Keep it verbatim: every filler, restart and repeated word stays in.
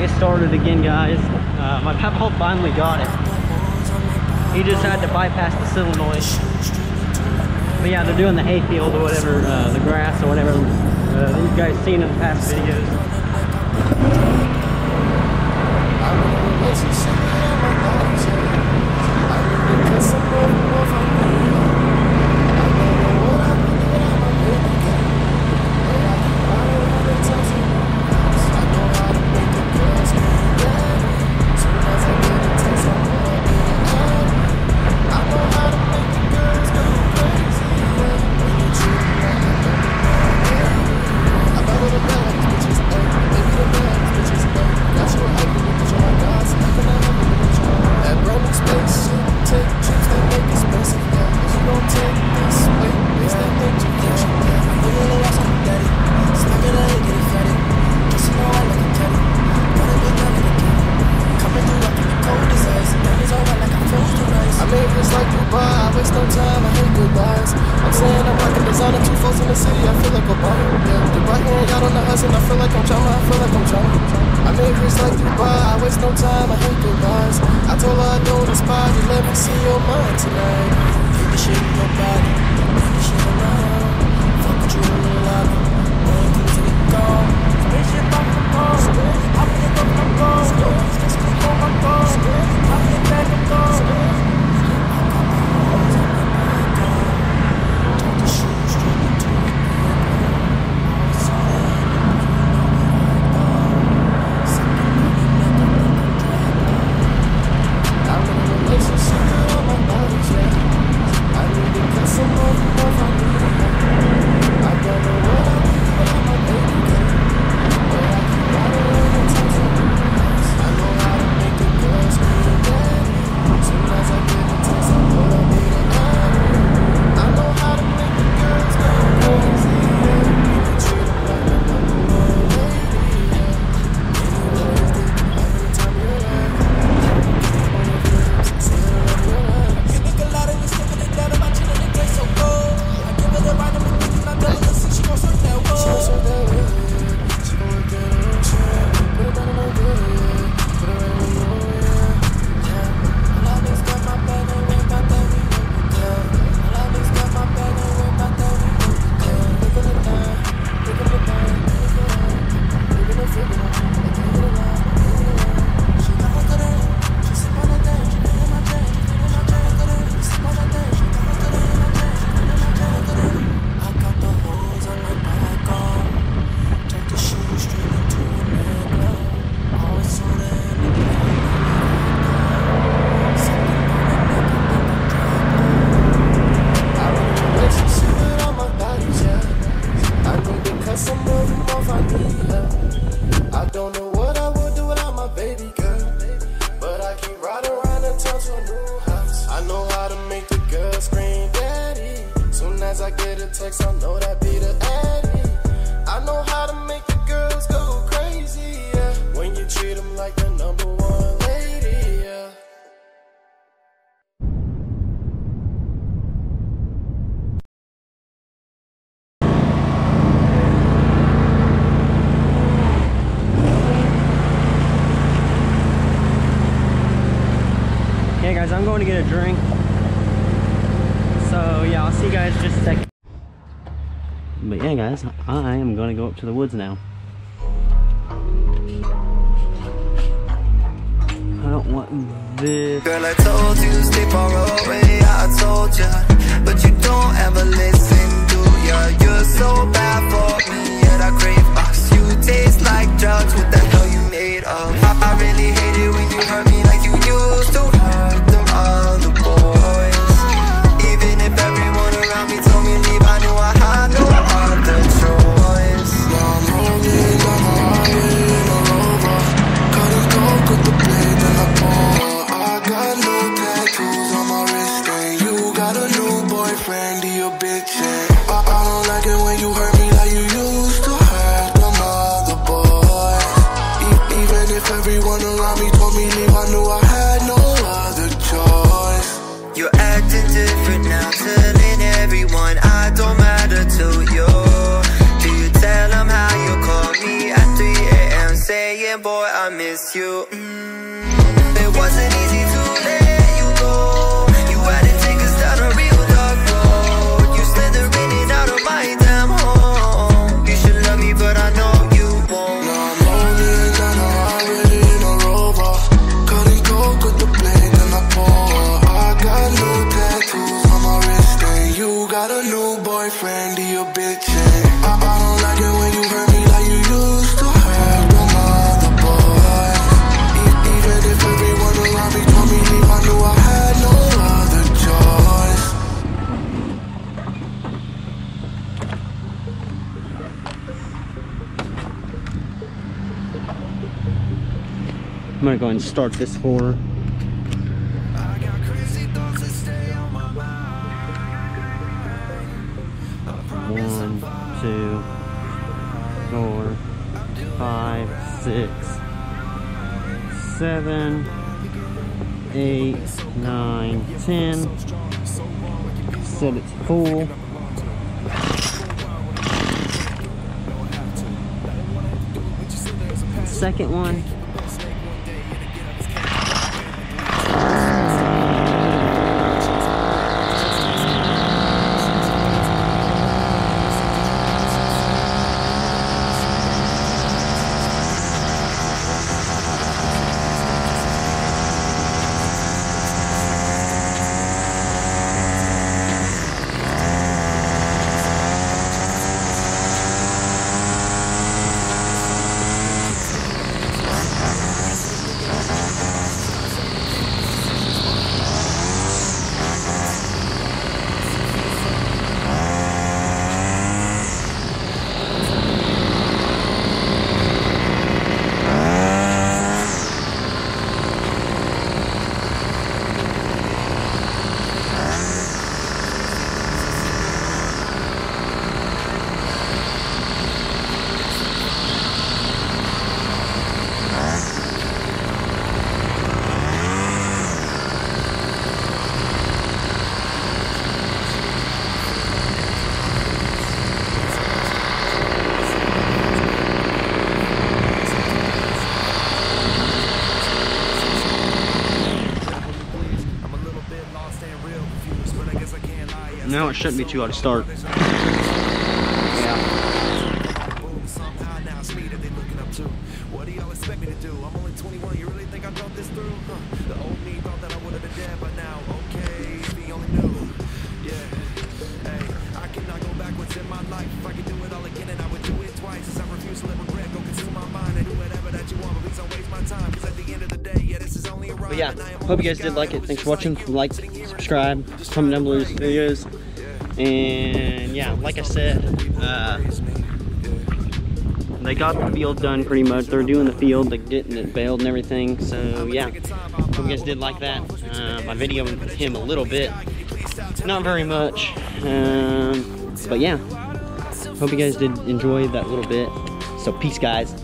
It started again, guys. Uh, my papa finally got it. He just had to bypass the solenoid. But yeah, they're doing the hayfield or whatever, uh, the grass or whatever. Uh, these guys seen in the past videos. I'm going to get a drink. So yeah, I'll see you guys in just a second. But yeah guys, I am going to go up to the woods now. I don't want this. Girl, I told you stay far away, I told ya, but you don't ever listen, do ya? You're so bad for me, yet I crave us. You taste like drugs, what the hell you made of? I, I really hate it when you hurt me like you used to hurt them other boys. Even if everyone around me told me leave, I knew I had no other choice. Now I'm rolling down the highway in a Rover, cut it off with the blade and I pour. I got no tattoos on my wrist, and you got a new boyfriend, he a bitch, and I, I don't like it when you hurt me like you used to hurt saying, boy, I miss you. mm. It wasn't easy to let you go. You had to take us down a real dark road. You slithering in out of my damn home. You should love me, but I know you won't. Now I'm lonely and kinda already in a rover. Cutting coke with the blade and I pour. I got new tattoos on my wrist and you got a new boyfriend, you a bitch. I, I don't like it when you hurt me like you used to hurt them other boys. E even if everyone around me told me leave, I knew I had no other choice. I'm gonna go ahead and start this for I got crazy thoughts that stay on my mind. one, two, four, five, six, seven, eight, nine, ten. Set it to full. Second one. Now it shouldn't be too hard to start. Yeah. What do y'all expect me to do? I'm only twenty-one. You really think I thought this through? Huh. The old me thought that I would have been dead by now. Okay, if he only knew. Yeah. Hey, I cannot go backwards in my life. If I could do it all again, and I would do it twice. As I refuse to let regret go consume my mind and do whatever that you want, but please don't waste my time. Because at the end of the day, yeah, this is only a ride. But yeah, hope you guys did like it. Thanks for watching. Like, subscribe, comment down below these videos. And yeah, like I said, uh, they got the field done pretty much. They're doing the field, like getting it baled and everything. So yeah, hope you guys did like that. Uh, my video with him a little bit, not very much. Um, but yeah, hope you guys did enjoy that little bit. So peace, guys.